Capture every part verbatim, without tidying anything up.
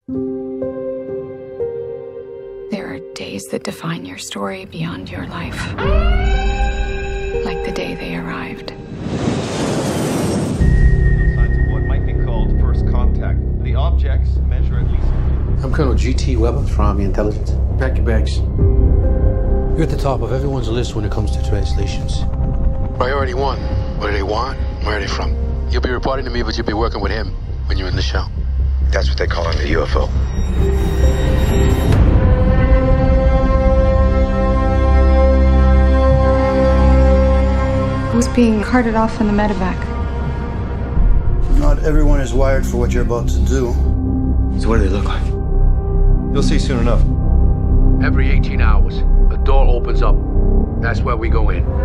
There are days that define your story beyond your life. Like the day they arrived. Signs of what might be called first contact. The objects measure at least... I'm Colonel G T Weber from Army Intelligence. Pack your bags. You're at the top of everyone's list when it comes to translations. Priority one. What do they want? Where are they from? You'll be reporting to me, but you'll be working with him when you're in the show. That's what they call in the U F O. I was being carted off in the medevac. Not everyone is wired for what you're about to do. So what do they look like? You'll see soon enough. Every eighteen hours, a door opens up. That's where we go in.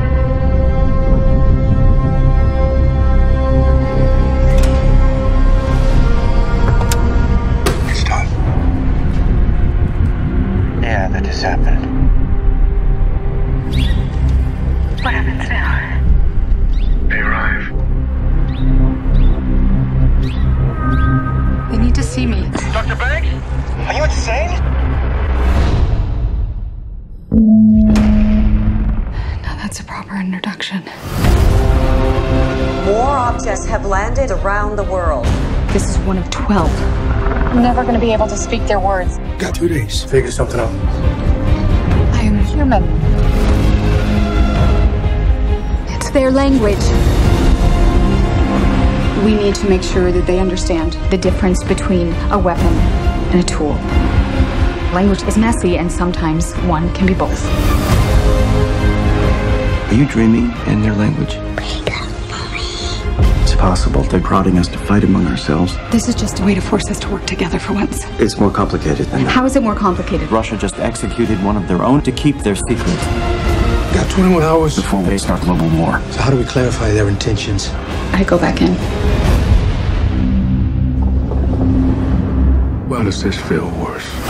It's done. Yeah, that just happened. What happens now? They arrive. They need to see me. Doctor Banks? Are you insane? Now that's a proper introduction. More objects have landed around the world. This is one of twelve. I'm never going to be able to speak their words. Got two days. Figure something out. I am human. It's their language. We need to make sure that they understand the difference between a weapon and a tool. Language is messy, and sometimes one can be both. Are you dreaming in their language? It's possible they're prodding us to fight among ourselves. This is just a way to force us to work together for once. It's more complicated than that. How is it more complicated? Russia just executed one of their own to keep their secret Got twenty-one hours. before they start global war. So how do we clarify their intentions? I go back in. Why does this feel worse?